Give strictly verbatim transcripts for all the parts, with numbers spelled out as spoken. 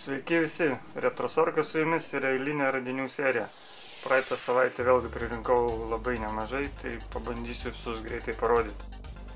Sveiki visi, Retrosorgas su jumis ir eilinė radinių serija. Praeitą savaitę vėlgi pririnkau labai nemažai, tai pabandysiu visus greitai parodyti.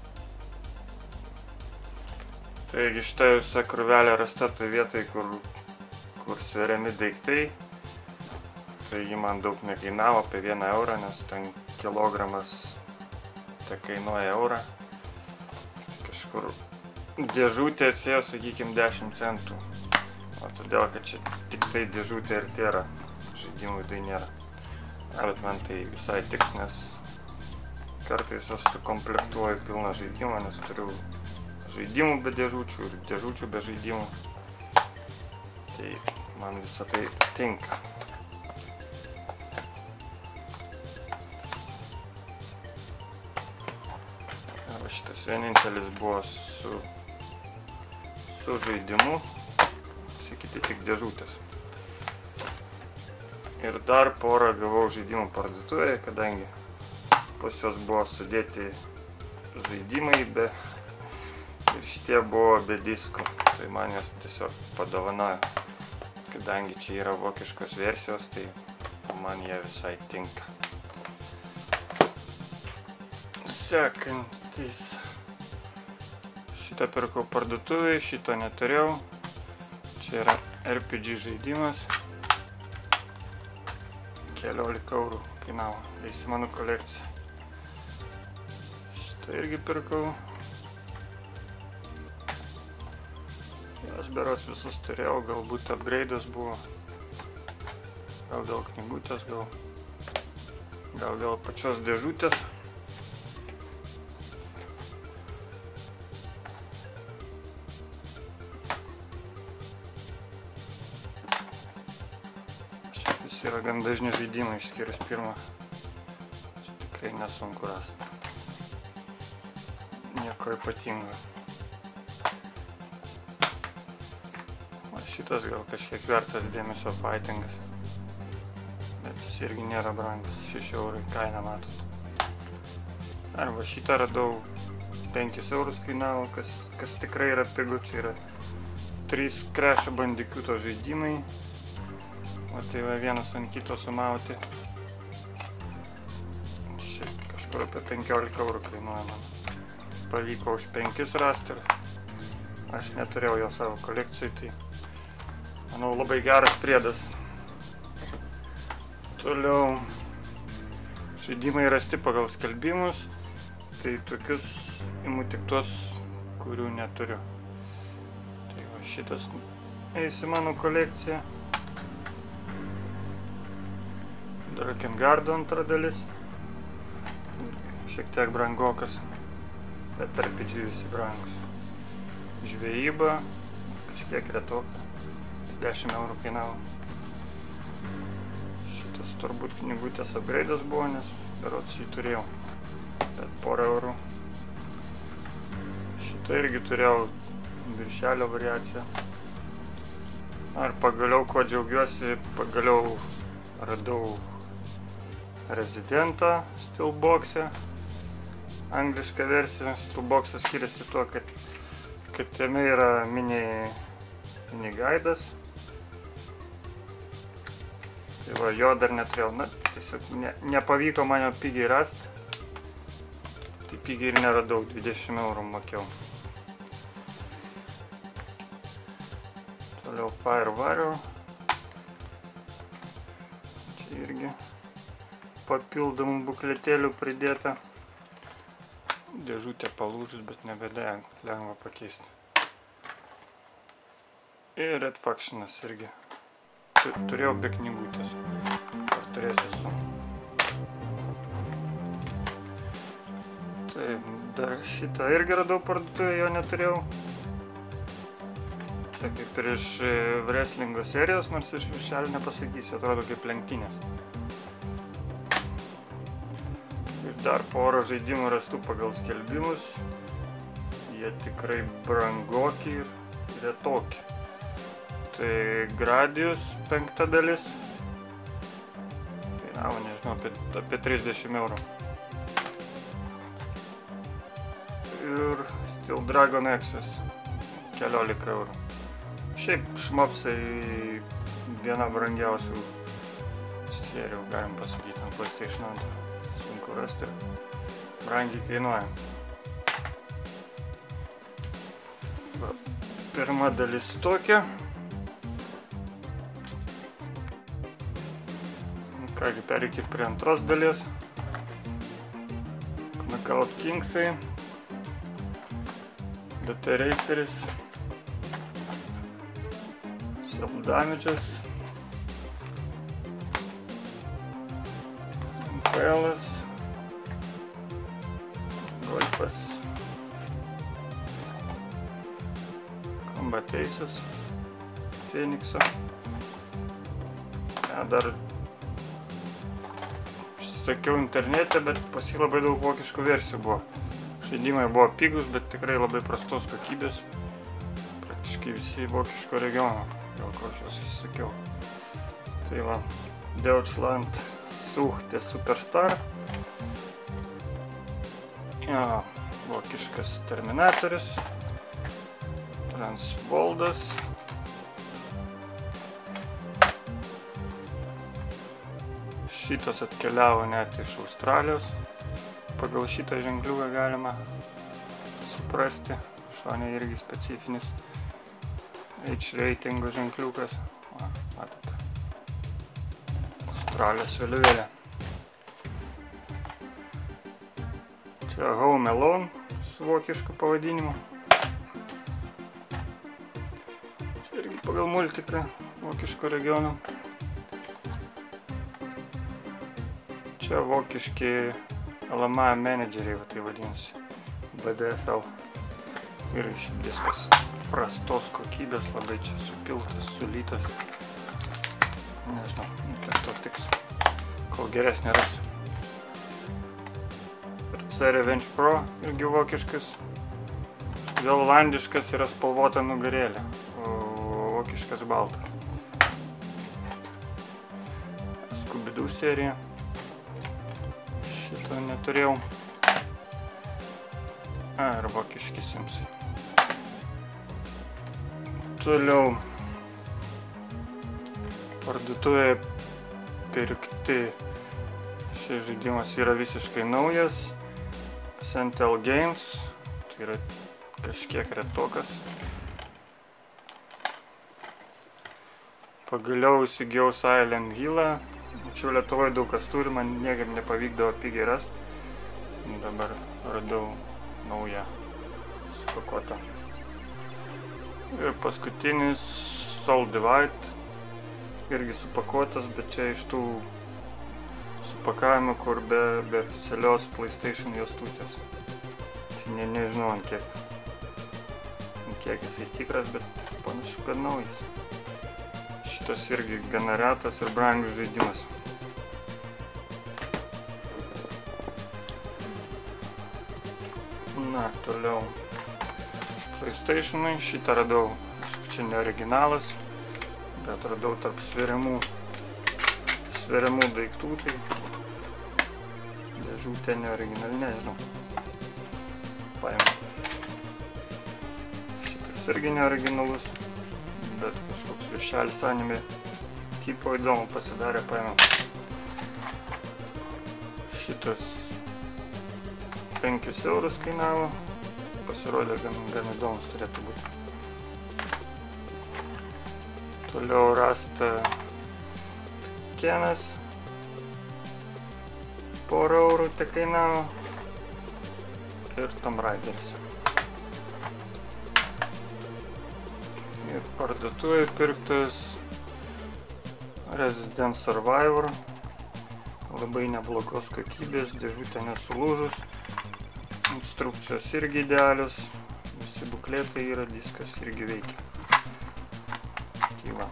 Taigi štai visa krūvelė rasta tai vietai, kur, kur sveriami daiktai. Taigi man daug nekainavo, apie vieną eurą, nes ten kilogramas tai kainuoja eurą. Kažkur dėžutė atsėjo, sakykim, dešimt centų. O todėl, kad čia tik tai dėžutė ir tėra, žaidimui tai nėra. Bet man tai visai tiks, nes kartais aš sukomplektuoju pilną žaidimą, nes turiu žaidimų be dėžučių ir dėžučių be žaidimų. Tai man visą tai tinka. Arba šitas vienintelis buvo su, su žaidimu. Kiti tik dėžutės. Ir dar porą gavau žaidimų parduotuvėje, kadangi pas juos buvo sudėti žaidimai be ir šitie buvo be diskų. Tai man jas tiesiog padovanojo. Kadangi čia yra vokiškos versijos, tai man jie visai tinka. Sekantis. Šitą pirkau parduotuvėje, šito neturėjau. Čia yra R P G žaidimas, keliolika eurų kainavo, eisi mano kolekcija. Šitą irgi pirkau. Aš beros visus turėjau, galbūt upgrade'as buvo, gal dėl knygutės, gal, gal dėl pačios dėžutės. Yra gan dažni žaidimai, išskyrus pirmą. Tikrai nesunku rasti. Nieko ypatingo. O šitas gal kažkiek vertas dėmesio fightingas. Bet jis irgi nėra brangus. šeši eurai kaina matot. Arba šitą radau penkis eurus kainavo, kas, kas tikrai yra pigu. Čia yra trys Crash Bandicoot žaidimai. O tai va vienas ant kito sumauti. Šiaip kažkur apie penkiolika eurų kainuoja man. Pavyko už penkis rasti ir aš neturėjau jo savo kolekcijai, tai manau labai geras priedas. Toliau žaidimai rasti pagal skelbimus, tai tokius imu tik tuos, kurių neturiu. Tai va šitas eis į mano kolekciją. Drakengard antra dalis, šiek tiek brangokas, bet R P G visi brangus. Žvejyba, kažkiek retoka, dešimt eurų kainavo. Šitas turbūt knygutės upgrade'as buvo, nes berods jį turėjau, bet porą eurų. Šitą irgi turėjau viršelio variaciją. Ar pagaliau, kuo džiaugiuosi, pagaliau radau Residentą Steelbox'e, angliška versija. Steelbox'as skiriasi tuo, kad, kad jame yra mini, mini gaidas. Tai va, jo dar neturėjau, na, tiesiog ne, nepavyko man jo pigiai rasti. Tai pigiai ir neradau, dvidešimt eurų mokėjau. Toliau Fire Warrior. Čia irgi papildomų bukletėlių pridėta. Dėžutė palūžus, bet nebėda, lengva pakeisti. Ir Red Factionas irgi. Turėjau be knygutės. Ar turėsiu su. Taip, dar šitą irgi radau parduotuvėje, jo neturėjau. Čia kaip ir iš wrestlingo serijos, nors iš viršelio nepasakysiu, atrodo kaip lenktynės. Dar porą žaidimų rastų pagal skelbimus. Jie tikrai brangoki ir retoki. Tai Gradius penkta dalis. Kainavo, nežinau, apie, apie trisdešimt eurų. Ir Steel Dragon Access keliolika eurų. Šiaip šmopsai viena brangiausių serijų, galim pasakyti, ant PlayStation du. Sunku rasti ir brangiai kainuoja. Va, pirma dalis tokia. Kągi, pereikit prie antros dalies. Knockout Kingsai. D T Raceris. Self Damages. Impales. Golfas. Combat Aces. Phoenixo. Ja, dar sakiau internete, bet pas jį labai daug vokiškų versijų buvo. Žaidimai buvo pigus, bet tikrai labai prastos kokybės. Praktiškai visi vokiško regiono, dėl ko aš juos įsisakiau. Tai va, Deutschland Suchte Superstar. Ja, vokiškas Terminatorius. Transvoldas. Šitas atkeliavo net iš Australijos. Pagal šitą ženkliuką galima suprasti. Šone irgi specifinis H reitingo ženkliukas. Va, matote. Australijos vėliavėlė. Čia Home Alone su vokišku pavadinimu. Čia irgi pagal multiką vokiško regiono. Čia vokiški L M A menedžeriai, va tai vadinasi, B D F L. Ir diskas prastos kokybės, labai čia supiltas, sulytas. Nežinau, kiek tos tiks, kol geresnė rasiu. Ir C Revenge Pro irgi vokiškas. Vėl olandiškas yra spalvota nugarėlė, o vokiškas balta. Scooby-Doo serija. Šito neturėjau. A, ir vokiški Simsai. Toliau. Parduotuvėje pirkti. Šis žaidimas yra visiškai naujas. Sentel Games. Tai yra kažkiek retokas. Pagaliau įsigijau Silent Hillą. Čia Lietuvoje daug kas turi, man niekaip nepavykdavo pigiai rasti. Dabar radau naują supakuotą. Ir paskutinis Soul Divide. Irgi supakuotas, bet čia iš tų supakavimų, kur be, be oficialios PlayStation juostutės. Tai ne, nežinau ant kiek. Ant kiek jisai tikras, bet panašu, kad naujas. Šitas irgi gana retas ir brangus žaidimas. Na, toliau PlayStation'ai. Šitą radau, čia ne originalas, bet radau tarp sveriamų, sveriamų daiktų, tai dėžutė ne originali, nežinau. Paėmiau. Šitas irgi ne originalus, bet kažkoks viršelis anime tipo įdomu pasidarė, paėmiau. Šitas penkis eurus kainavo, pasirodė gan, gan įdomus turėtų būti. Toliau rasta Kenas, porą eurų te kainavo, ir Tomb Raideris. Ir parduotuvėje pirktas Resident Survivor, labai neblogos kokybės, dėžutė nesulūžus. Instrukcijos irgi idealios, visi buklėtai yra, diskas irgi veikia. Tai va.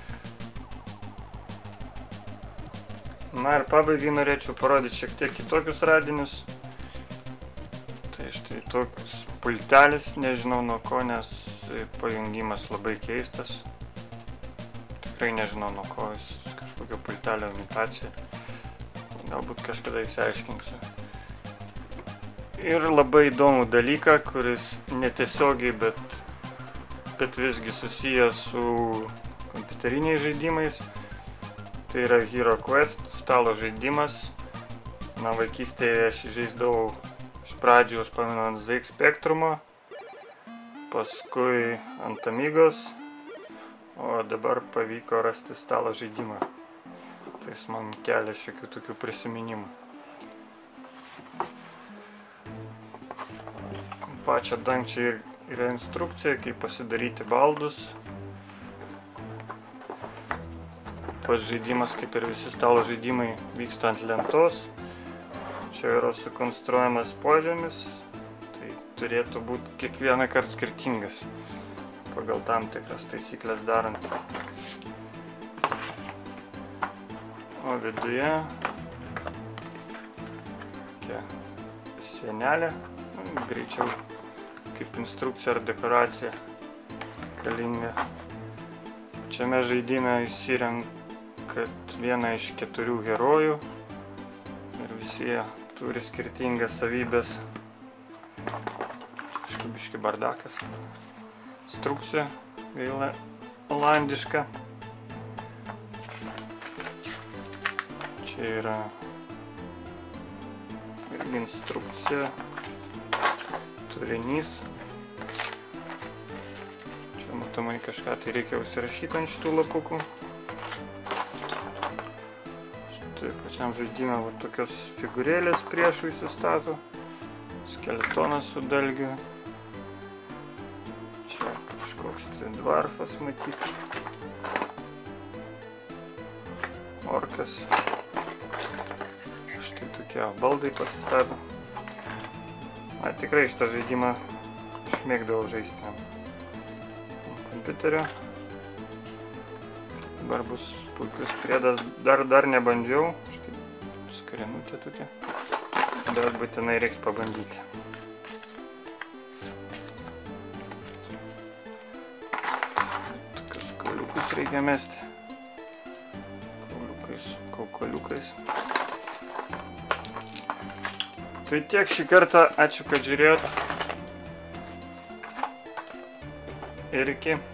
Na ir pabaigai norėčiau parodyti šiek tiek kitokius radinius. Tai štai toks pultelis, nežinau nuo ko, nes pajungimas labai keistas. Tikrai nežinau nuo ko, jis kažkokio pultelio imitacija. Galbūt kažkada išsiaiškinsiu. Ir labai įdomų dalyką, kuris netiesiogiai, bet bet visgi susijęs su kompiuteriniais žaidimais. Tai yra Hero Quest, stalo žaidimas. Na, vaikystėje aš žaisdavau iš pradžių, aš pamenu, ant Z X Spectrumo, paskui ant Amigos, o dabar pavyko rasti stalo žaidimą. Tai jis man kelia šiokių tokių prisiminimų. Pačią dangčią yra instrukcija, kaip pasidaryti baldus. Pats žaidimas, kaip ir visi stalo žaidimai, vyksta ant lentos. Čia yra sukonstruojamas požemis, tai turėtų būti kiekvieną kartą skirtingas, pagal tam tikras taisyklės darant. O viduje tokia sienelė, greičiau kaip instrukcija ar dekoracija galinga. Šiame žaidime išsirenkat vieną iš keturių herojų ir visi jie turi skirtingas savybės. Kažkaip biški bardakas. Instrukcija gaila olandiška. Čia yra irgi instrukcija, turinys. Čia matomai kažką tai reikia užsirašyti ant šitų lapukų. Štai pačiam žaidime va tokios figūrėlės priešų įsistato. Skeletonas su dalgiu. Čia kažkoks tai dvarfas matyti. Orkas. Štai tokie baldai pasistato. Na, tikrai šitą žaidimą išmėgdavau žaisti ant kompiuterio. Dabar bus puikus priedas. Dar, dar nebandžiau. Štai skarinutė tokia. Bet būtinai reiks pabandyti. Tokius kauliukus reikia mesti. Kauliukais, kaukoliukais. Tai tiek šį kartą. Ačiū, kad žiūrėjot. Ir iki.